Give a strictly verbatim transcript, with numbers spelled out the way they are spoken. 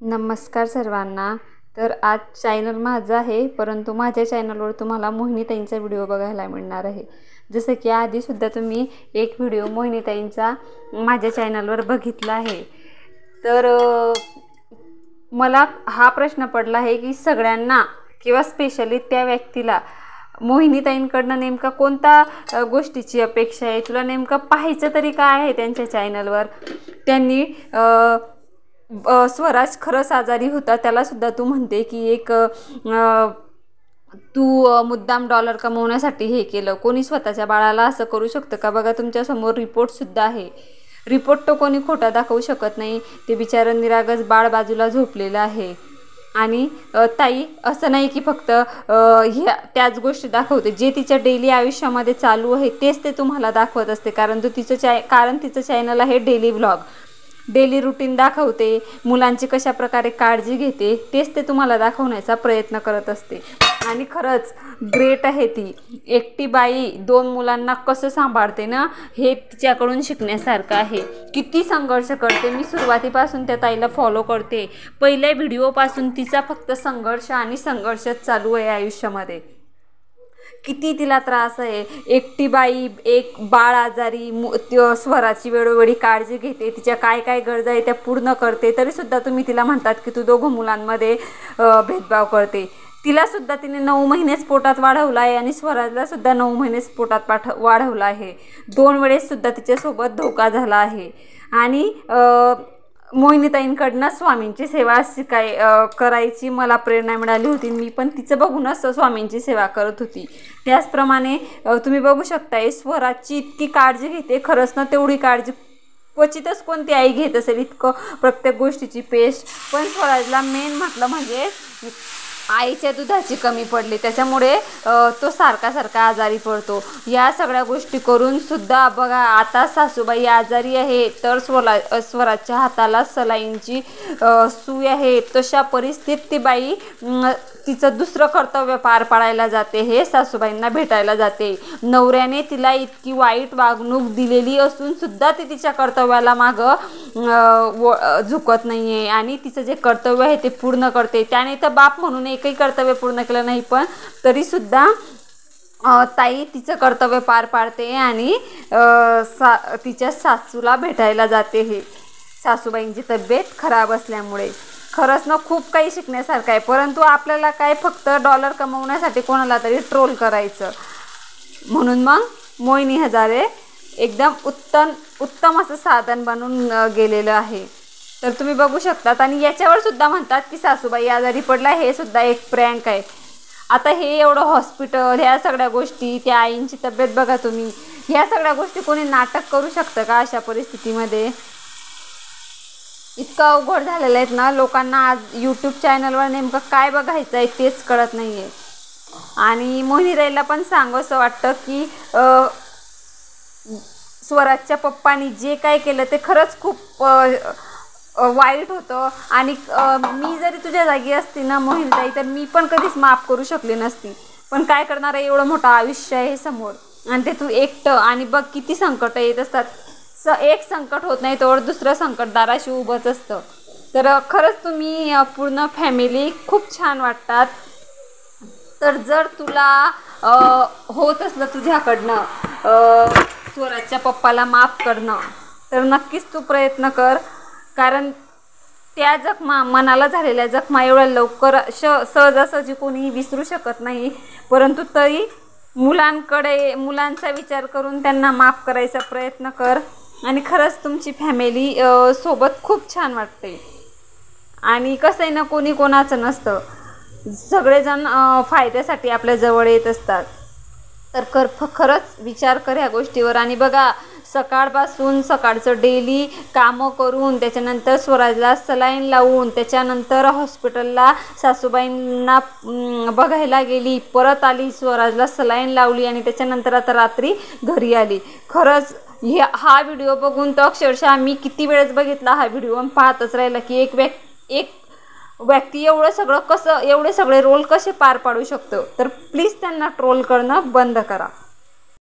नमस्कार सर्वांना। तर आज चॅनल माझा आहे, परंतु माझ्या चॅनलवर तुम्हाला मोहिनीताईंचा व्हिडिओ बघायला मिळणार आहे। जसं की आधी सुद्धा तुम्ही एक व्हिडिओ मोहिनीताईंचा माझ्या चॅनलवर बघितला आहे। तर मला हा प्रश्न पडला आहे की सगळ्यांना किंवा स्पेशली त्या व्यक्तीला मोहिनीताईंकडनं नेमका कोणता गोष्टीची अपेक्षा आहे, तुला नेमका पाहायचं तरी काय आहे त्यांच्या चॅनलवर। त्यांनी स्वराज खरंच आजारी होता, त्याला सुद्धा तू म्हणते की एक तू मुद्दाम डॉलर कमवण्यासाठी हे केलं। कोणी स्वतःच्या बाळाला असं करू शकतं का? बघा तुमच्या समोर रिपोर्ट सुद्धा आहे। रिपोर्ट तो कोणी खोटा दाखवू शकत नाही। ते बिचारं निरागस बाळ बाजूला झोपलेलं आहे। आणि ताई असं नाही की फक्त ह्या त्याच गोष्टी दाखवते, जे तिच्या डेली आयुष्यामध्ये चालू आहे तेच ते तुम्हाला दाखवत असते। कारण तो तिचं चॅ कारण तिचं चॅनल आहे डेली व्लॉग, डेली रुटीन दाखवते, मुलांची कशा प्रकारे काळजी घेते तेच ते तुम्हाला दाखवण्याचा प्रयत्न करत असते। आणि खरंच ग्रेट आहे ती एकटी बाई, दोन मुलांना कसं सांभाळते ना, हे तिच्याकडून शिकण्यासारखं आहे। किती संघर्ष करते। मी सुरुवातीपासून त्या ताईला फॉलो करते, पहिल्या व्हिडिओपासून तिचा फक्त संघर्ष आणि संघर्षच चालू आहे आयुष्यामध्ये। किती तिला त्रास आहे। एकटी बाई, एक बाळ आजारी, स्वराची वेळोवेळी काळजी घेते, तिच्या काय काय गरजा आहे त्या पूर्ण करते, तरीसुद्धा तुम्ही तिला म्हणतात की तू दोघं मुलांमध्ये भेदभाव करते। तिला सुद्धा तिने नऊ महिनेच पोटात वाढवलं आहे आणि स्वराजला सुद्धा नऊ महिनेच पोटात पाठ वाढवलं आहे। दोन वेळेस सुद्धा तिच्यासोबत धोका झाला आहे। आणि मोहिनीताईंकडनं स्वामींची सेवा शिकाय करायची मला प्रेरणा मिळाली होती। मी पण तिचं बघूनच स्वामींची सेवा करत होती। त्याचप्रमाणे तुम्ही बघू शकता स्वराची इतकी काळजी घेते, खरंच ना तेवढी काळजी क्वचितच कोणती आई घेत असेल, इतकं प्रत्येक गोष्टीची पेस्ट। पण स्वराजला मेन म्हटलं म्हणजे आईच्या दुधाची कमी पडली, त्याच्यामुळे तो सारखा सारखा आजारी पडतो। या सगळ्या गोष्टी करून सुद्धा बघा आता सासूबाई आजारी आहे, तर स्वरा स्वराच्या हाताला सलाईनची सुई आहे। तशा परिस्थितीत ती बाई तिचं दुसरं कर्तव्य पार पाडायला जाते, हे सासूबाईंना भेटायला जाते। नवऱ्याने तिला इतकी वाईट वागणूक दिलेली असून सुद्धा ती तिच्या कर्तव्याला मागं झुकत नाही आहे आणि तिचं जे कर्तव्य आहे ते पूर्ण करते। त्याने तर बाप म्हणून एकही कर्तव्य पूर्ण केलं नाही, पण तरीसुद्धा ताई तिचं कर्तव्य पार पाडते आणि सा तिच्या सासूला भेटायला जाते, हे सासूबाईंची तब्येत खराब असल्यामुळे। खरंच ना खूप काही शिकण्यासारखं आहे, परंतु आपल्याला काय फक्त डॉलर कमवण्यासाठी कोणाला तरी ट्रोल करायचं, म्हणून मग मोहिनी हजारे एकदम उत्तम उत्तम असं साधन बनून गेलेलं आहे। तर तुम्ही बघू शकतात आणि याच्यावर सुद्धा म्हणतात की सासूबाई आजारी पडला, हे सुद्धा एक प्रँक आहे। आता हे एवढं हॉस्पिटल, ह्या सगळ्या गोष्टी, त्या आईंची तब्येत बघा तुम्ही, ह्या सगळ्या गोष्टी कोणी नाटक करू शकतं का अशा परिस्थितीमध्ये? इतकं अवघड झालेलं आहेत ना लोकांना, आज यूट्यूब चॅनलवर नेमकं काय बघायचं आहे तेच कळत नाही आहे। आणि मोहिनीताईला पण सांगावंसं वाटतं की स्वराजच्या पप्पांनी जे काय केलं ते खरंच खूप वाईट होतं। आणि मी जरी तुझ्या जागी असती ना मोहिनीताई, तर मी पण कधीच माफ करू शकली नसती। पण काय करणार आहे, एवढं मोठं आयुष्य आहे समोर आणि ते तू एकटं, आणि बघ किती संकट येत असतात। स एक संकट होत नाही तर दुसरं संकट दाराशी उभंच असतं। तर खरंच तुम्ही पूर्ण फॅमिली खूप छान वाटतात। तर जर तुला होत असलं तुझ्याकडनं स्वराजच्या पप्पाला माफ करणं, तर नक्कीच तू प्रयत्न कर। कारण त्या जखमा, मनाला झालेल्या जखमा एवढ्या लवकर श सहजासहजी कोणीही विसरू शकत नाही, परंतु तरी मुलांकडे मुलांचा विचार करून त्यांना माफ करायचा प्रयत्न कर। आणि खरंच तुमची फॅमिली सोबत खूप छान वाटते। आणि कसं आहे ना, कोणी कोणाचं नसतं, सगळेजण फायद्यासाठी आपल्या जवळ येत असतात। तर कर खरंच विचार कर ह्या गोष्टीवर। आणि बघा सकाळपासून सकाळचं डेली कामं करून, त्याच्यानंतर स्वराजला सलाईन लावून, त्याच्यानंतर हॉस्पिटलला सासूबाईंना बघायला गेली, परत आली, स्वराजला सलाईन लावली आणि त्याच्यानंतर आता रात्री घरी आली। खरंच हे हा व्हिडिओ बघून तर अक्षरशः मी किती वेळेस बघितला हा व्हिडिओ आणि पाहतच राहिला की एक व्यक् एक व्यक्ती एवढं सगळं कसं, एवढे सगळे रोल कसे पार पाडू शकतो। तर प्लीज त्यांना ट्रोल करणं बंद करा।